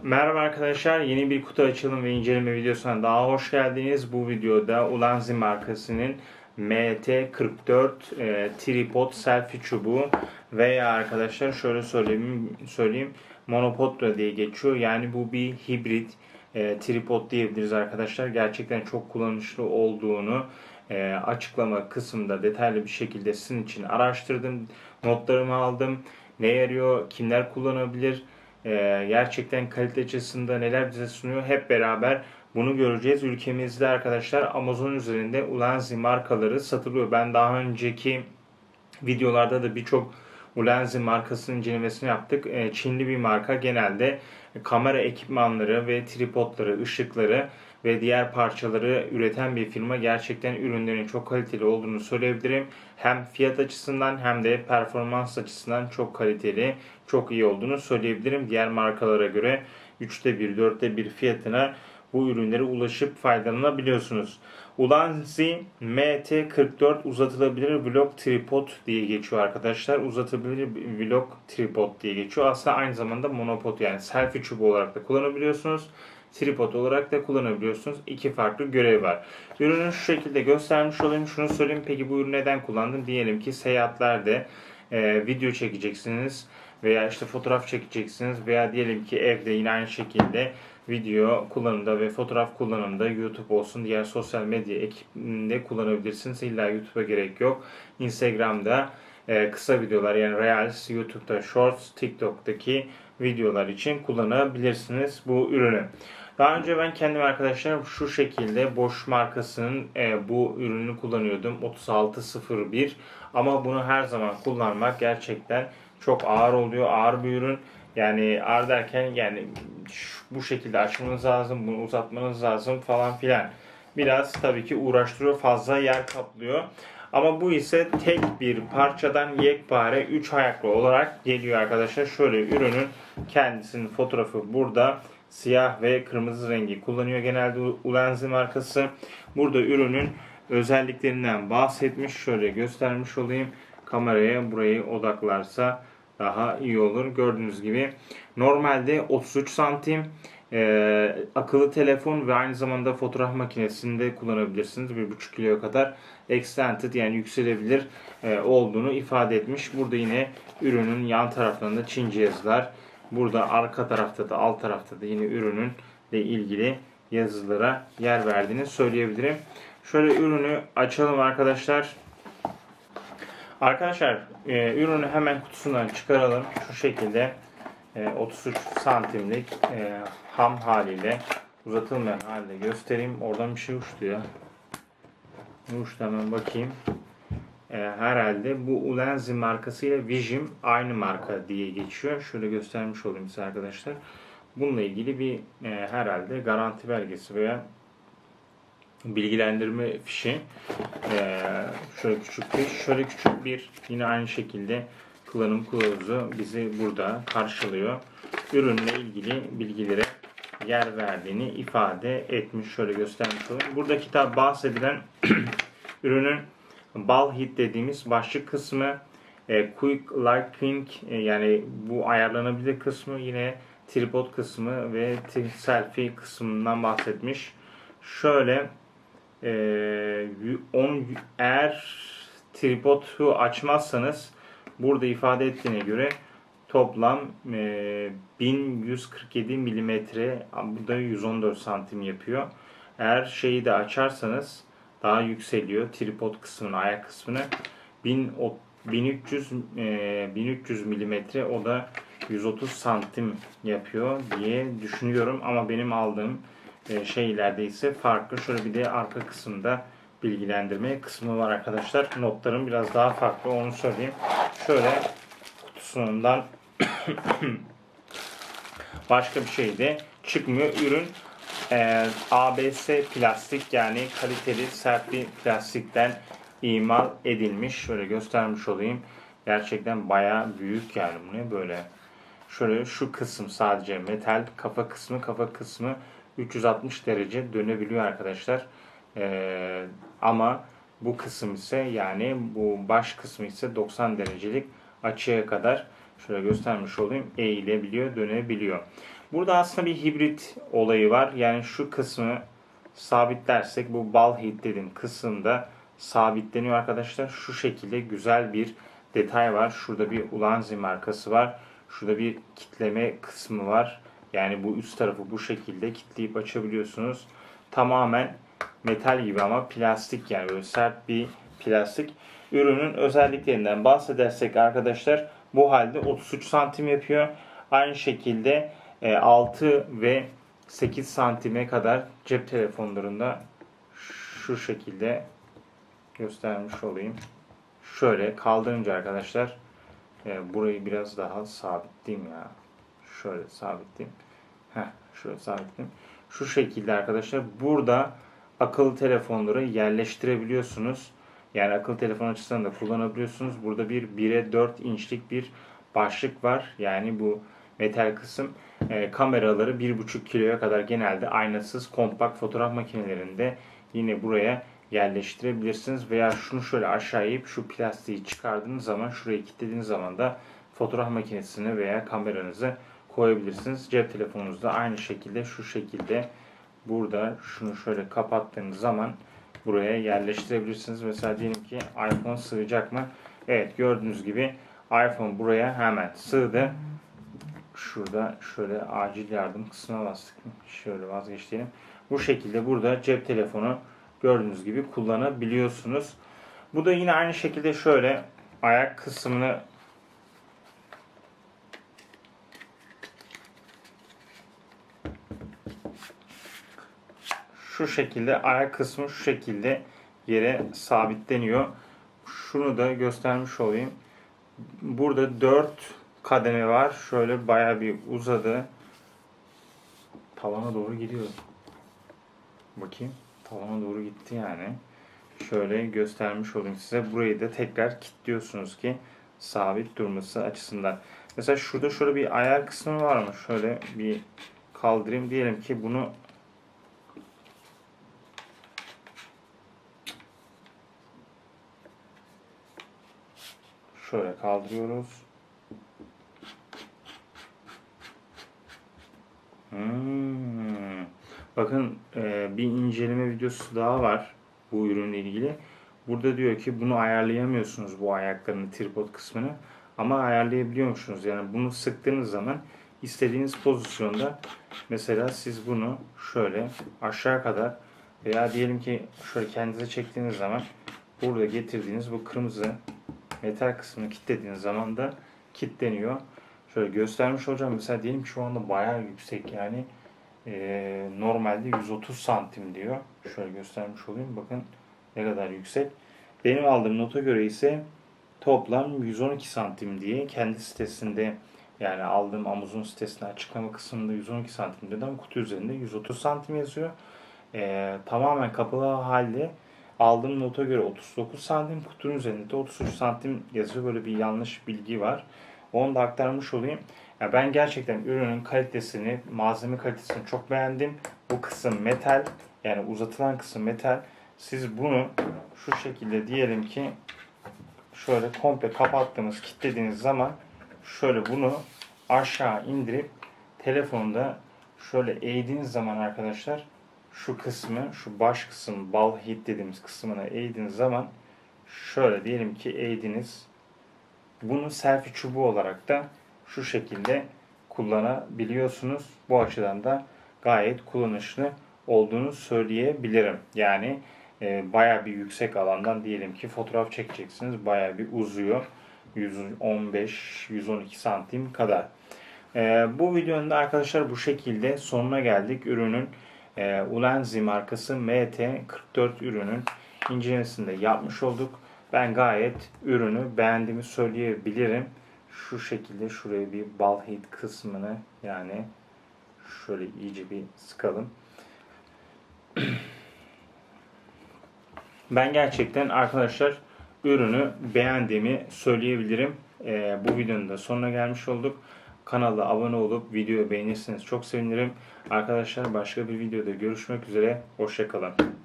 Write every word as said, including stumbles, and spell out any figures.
Merhaba arkadaşlar, yeni bir kutu açılım ve inceleme videosuna daha hoş geldiniz. Bu videoda Ulanzi markasının M T kırk dört e, tripod selfie çubuğu veya arkadaşlar şöyle söyleyeyim, söyleyeyim monopod diye geçiyor. Yani bu bir hibrit e, tripod diyebiliriz arkadaşlar. Gerçekten çok kullanışlı olduğunu e, açıklama kısmında detaylı bir şekilde sizin için araştırdım. Notlarımı aldım. Ne yarıyor, kimler kullanabilir? Ee, gerçekten kalite açısından neler bize sunuyor hep beraber bunu göreceğiz. Ülkemizde arkadaşlar Amazon üzerinde Ulanzi markaları satılıyor. Ben daha önceki videolarda da birçok Ulanzi markasının incelemesini yaptık. Ee, Çinli bir marka, genelde kamera ekipmanları ve tripodları, ışıkları ve diğer parçaları üreten bir firma. Gerçekten ürünlerin çok kaliteli olduğunu söyleyebilirim. Hem fiyat açısından hem de performans açısından çok kaliteli, çok iyi olduğunu söyleyebilirim. Diğer markalara göre üçte bir, dörtte bir fiyatına bu ürünlere ulaşıp faydalanabiliyorsunuz. Ulanzi M T kırk dört uzatılabilir vlog tripod diye geçiyor arkadaşlar. Uzatılabilir vlog tripod diye geçiyor. Aslında aynı zamanda monopod, yani selfie çubuğu olarak da kullanabiliyorsunuz. Tripod olarak da kullanabiliyorsunuz. İki farklı görev var. Ürünü şu şekilde göstermiş olayım. Şunu söyleyeyim, peki bu ürünü neden kullandım? Diyelim ki seyahatlerde e, video çekeceksiniz veya işte fotoğraf çekeceksiniz veya diyelim ki evde yine aynı şekilde video kullanımda ve fotoğraf kullanımında YouTube olsun, diğer sosyal medya ekibinde kullanabilirsiniz. İlla YouTube'a gerek yok. Instagram'da e, kısa videolar, yani Reels, YouTube'da Shorts, TikTok'taki videolar için kullanabilirsiniz bu ürünü. Daha önce ben kendim arkadaşlar şu şekilde Bosch markasının e, bu ürünü kullanıyordum. otuz altı sıfır bir, ama bunu her zaman kullanmak gerçekten çok ağır oluyor. Ağır bir ürün. Yani ağır derken yani şu, bu şekilde açmanız lazım, bunu uzatmanız lazım falan filan. Biraz tabii ki uğraştırıyor, fazla yer kaplıyor. Ama bu ise tek bir parçadan yekpare üç ayaklı olarak geliyor arkadaşlar. Şöyle ürünün kendisinin fotoğrafı burada. Siyah ve kırmızı rengi kullanıyor genelde Ulanzi markası. Burada ürünün özelliklerinden bahsetmiş. Şöyle göstermiş olayım. Kameraya burayı odaklarsa daha iyi olur. Gördüğünüz gibi normalde otuz üç santim, e, akıllı telefon ve aynı zamanda fotoğraf makinesinde kullanabilirsiniz. bir buçuk kiloya kadar extended, yani yükselebilir e, olduğunu ifade etmiş. Burada yine ürünün yan taraflarında Çince yazılar. Burada arka tarafta da alt tarafta da yine ürünün ile ilgili yazılara yer verdiğini söyleyebilirim. Şöyle ürünü açalım arkadaşlar. Arkadaşlar e, ürünü hemen kutusundan çıkaralım. Şu şekilde e, otuz üç santimlik e, ham haliyle, uzatılmayan halde göstereyim. Oradan bir şey uçtu ya. Ne uçtu, hemen bakayım. E, herhalde bu Ulanzi markasıyla Vizim aynı marka diye geçiyor. Şöyle göstermiş olayım size arkadaşlar. Bununla ilgili bir e, herhalde garanti belgesi veya bilgilendirme fişi. Ee, şöyle küçük bir, şöyle küçük bir yine aynı şekilde kullanım kılavuzu bizi burada karşılıyor. Ürünle ilgili bilgilere yer verdiğini ifade etmiş. Şöyle göstermiş olayım. Burada kitap bahsedilen ürünün ball heat dediğimiz başlık kısmı, e, quick lighting, e, yani bu ayarlanabilir kısmı, yine tripod kısmı ve selfie kısmından bahsetmiş. Şöyle Ee, on, eğer tripodu açmazsanız burada ifade ettiğine göre toplam e, bin yüz kırk yedi milimetre, burada yüz on dört santim yapıyor. Eğer şeyi de açarsanız daha yükseliyor, tripod kısmını, ayak kısmını bin üç yüz e, bin üç yüz milimetre, o da yüz otuz santim yapıyor diye düşünüyorum, ama benim aldığım şeylerde ise farklı. Şöyle bir de arka kısımda bilgilendirme kısmı var arkadaşlar. Notlarım biraz daha farklı, onu söyleyeyim. Şöyle kutusundan başka bir şey de çıkmıyor. Ürün e, A B S plastik, yani kaliteli sert bir plastikten imal edilmiş. Şöyle göstermiş olayım. Gerçekten bayağı büyük, yani bu ne böyle. Şöyle şu kısım sadece metal, kafa kısmı, kafa kısmı üç yüz altmış derece dönebiliyor arkadaşlar. Ee, ama bu kısım ise, yani bu baş kısmı ise doksan derecelik açıya kadar, şöyle göstermiş olayım, eğilebiliyor, dönebiliyor. Burada aslında bir hibrit olayı var. Yani şu kısmı sabitlersek bu ball head dediğim kısımda sabitleniyor arkadaşlar. Şu şekilde güzel bir detay var. Şurada bir Ulanzi markası var. Şurada bir kitleme kısmı var. Yani bu üst tarafı bu şekilde kitleyip açabiliyorsunuz. Tamamen metal gibi ama plastik, yani böyle sert bir plastik. Ürünün özelliklerinden bahsedersek arkadaşlar, bu halde otuz üç santim yapıyor. Aynı şekilde altı ve sekiz santime kadar cep telefonlarında şu şekilde göstermiş olayım. Şöyle kaldırınca arkadaşlar, burayı biraz daha sabitleyeyim ya. Şöyle sabitleyeyim. Heh, şöyle sabitleyeyim. Şu şekilde arkadaşlar burada akıllı telefonları yerleştirebiliyorsunuz. Yani akıllı telefon açısından da kullanabiliyorsunuz. Burada bir bire dört inçlik bir başlık var. Yani bu metal kısım e, kameraları bir buçuk kiloya kadar genelde aynasız kompakt fotoğraf makinelerinde yine buraya yerleştirebilirsiniz. Veya şunu şöyle aşağı eğip şu plastiği çıkardığınız zaman, şurayı kilitlediğiniz zaman da fotoğraf makinesini veya kameranızı koyabilirsiniz. Cep telefonunuzda aynı şekilde şu şekilde burada şunu şöyle kapattığınız zaman buraya yerleştirebilirsiniz. Mesela diyelim ki iPhone sığacak mı? Evet, gördüğünüz gibi iPhone buraya hemen sığdı. Şurada şöyle acil yardım kısmına bastık. Şöyle vazgeçtirelim. Bu şekilde burada cep telefonu gördüğünüz gibi kullanabiliyorsunuz. Bu da yine aynı şekilde şöyle ayak kısmını şu şekilde ayak kısmı şu şekilde yere sabitleniyor. Şunu da göstermiş olayım. Burada dört kademe var. Şöyle bayağı bir uzadı. Tavana doğru gidiyor. Bakayım. Tavana doğru gitti yani. Şöyle göstermiş olayım size. Burayı da tekrar kilitliyorsunuz ki sabit durması açısından. Mesela şurada şöyle bir ayar kısmı var mı? Şöyle bir kaldırayım. Diyelim ki bunu şöyle kaldırıyoruz. Hmm. Bakın e, bir inceleme videosu daha var bu ürünle ilgili. Burada diyor ki bunu ayarlayamıyorsunuz, bu ayaklarının tripod kısmını, ama ayarlayabiliyormuşsunuz. Yani bunu sıktığınız zaman istediğiniz pozisyonda, mesela siz bunu şöyle aşağı kadar veya diyelim ki şöyle kendinize çektiğiniz zaman burada getirdiğiniz bu kırmızı metal kısmını kilitlediğiniz zaman da kilitleniyor. Şöyle göstermiş olacağım. Mesela diyelim ki şu anda bayağı yüksek, yani e, normalde yüz otuz santim diyor. Şöyle göstermiş olayım. Bakın ne kadar yüksek. Benim aldığım nota göre ise toplam yüz on iki santim diye kendi sitesinde, yani aldığım Amazon sitesinde açıklama kısmında yüz on iki santim dedi ama kutu üzerinde yüz otuz santim yazıyor. E, tamamen kapalı halde aldığım nota göre otuz dokuz santim, kutunun üzerinde de otuz üç santim yazıyor. Böyle bir yanlış bilgi var. Onu da aktarmış olayım. Yani ben gerçekten ürünün kalitesini, malzeme kalitesini çok beğendim. Bu kısım metal, yani uzatılan kısım metal. Siz bunu şu şekilde diyelim ki şöyle komple kapattığınız, kilitlediğiniz zaman şöyle bunu aşağı indirip telefonda şöyle eğdiğiniz zaman arkadaşlar, şu kısmı, şu baş kısım, ball head dediğimiz kısmına eğdiğiniz zaman şöyle diyelim ki eğdiniz. Bunu selfie çubuğu olarak da şu şekilde kullanabiliyorsunuz. Bu açıdan da gayet kullanışlı olduğunu söyleyebilirim. Yani e, bayağı bir yüksek alandan diyelim ki fotoğraf çekeceksiniz. Bayağı bir uzuyor. yüz on beş yüz on iki santim kadar. E, bu videonun da arkadaşlar bu şekilde sonuna geldik. Ürünün e, Ulanzi markası M T kırk dört ürünün incelemesini de yapmış olduk. Ben gayet ürünü beğendiğimi söyleyebilirim. Şu şekilde şuraya bir ball head kısmını, yani şöyle iyice bir sıkalım. Ben gerçekten arkadaşlar ürünü beğendiğimi söyleyebilirim. Ee, bu videonun da sonuna gelmiş olduk. Kanala abone olup videoyu beğenirseniz çok sevinirim. Arkadaşlar başka bir videoda görüşmek üzere. Hoşça kalın.